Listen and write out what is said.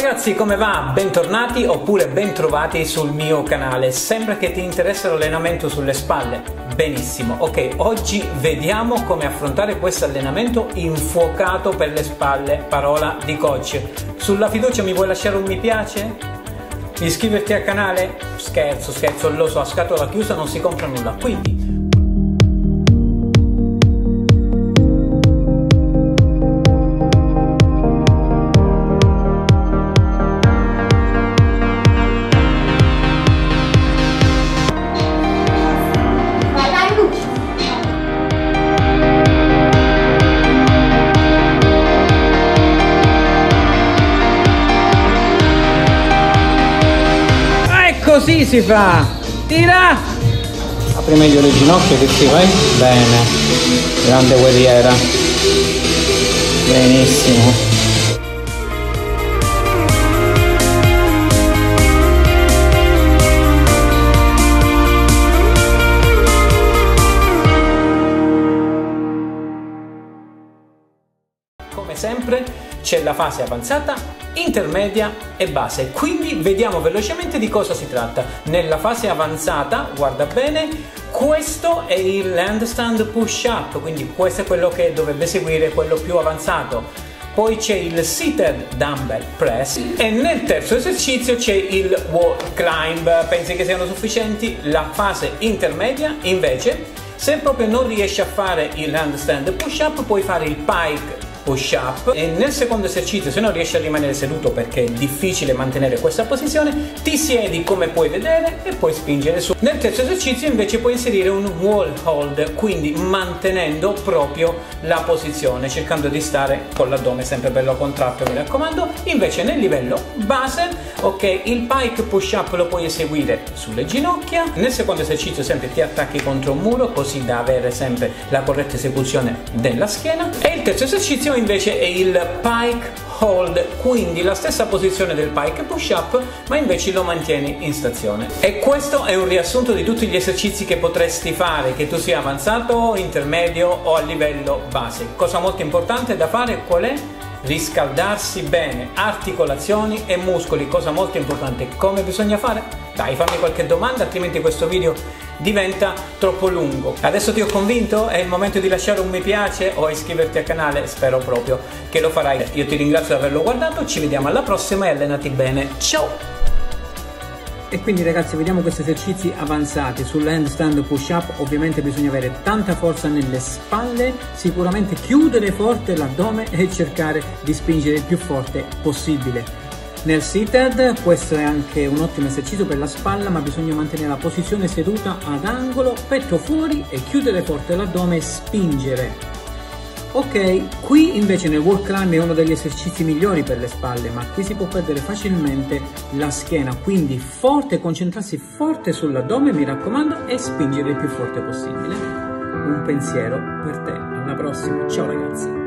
ragazzi, come va? Bentornati oppure bentrovati sul mio canale. Sembra che ti interessa l'allenamento sulle spalle? Benissimo, ok, oggi vediamo come affrontare questo allenamento infuocato per le spalle, parola di coach. Sulla fiducia mi vuoi lasciare un mi piace? Iscriverti al canale? Scherzo, lo so, a scatola chiusa non si compra nulla, quindi così si fa, tira, apri meglio le ginocchia che si vai, bene, grande guerriera, benissimo. Come sempre c'è la fase avanzata, intermedia e base, quindi vediamo velocemente di cosa si tratta. Nella fase avanzata, guarda bene, questo è il handstand push up, quindi questo è quello che dovrebbe seguire, quello più avanzato. Poi c'è il seated dumbbell press e nel terzo esercizio c'è il wall climb. Pensi che siano sufficienti? La fase intermedia invece, se proprio non riesci a fare il handstand push up, puoi fare il pike push up e nel secondo esercizio, se non riesci a rimanere seduto perché è difficile mantenere questa posizione, ti siedi come puoi vedere e puoi spingere su. Nel terzo esercizio invece puoi inserire un wall hold, quindi mantenendo proprio la posizione, cercando di stare con l'addome sempre bello contratto, mi raccomando. Invece nel livello base, ok, il pike push up lo puoi eseguire sulle ginocchia. Nel secondo esercizio sempre ti attacchi contro un muro, così da avere sempre la corretta esecuzione della schiena. E il terzo esercizio invece è il pike hold, quindi la stessa posizione del pike push up, ma invece lo mantieni in stazione. E questo è un riassunto di tutti gli esercizi che potresti fare, che tu sia avanzato, intermedio o a livello base. Cosa molto importante da fare qual è? Riscaldarsi bene, articolazioni e muscoli, cosa molto importante. Come bisogna fare? Dai, fammi qualche domanda, altrimenti questo video diventa troppo lungo. Adesso ti ho convinto? È il momento di lasciare un mi piace o iscriverti al canale? Spero proprio che lo farai. Io ti ringrazio di averlo guardato, ci vediamo alla prossima e allenati bene. Ciao! E quindi ragazzi, vediamo questi esercizi avanzati sull'handstand push up. Ovviamente bisogna avere tanta forza nelle spalle, sicuramente chiudere forte l'addome e cercare di spingere il più forte possibile. Nel seated questo è anche un ottimo esercizio per la spalla, ma bisogna mantenere la posizione seduta ad angolo, petto fuori e chiudere forte l'addome e spingere. Ok, qui invece nel wall climb è uno degli esercizi migliori per le spalle, ma qui si può perdere facilmente la schiena, quindi forte, concentrarsi forte sull'addome, mi raccomando, e spingere il più forte possibile. Un pensiero per te, alla prossima, ciao ragazzi!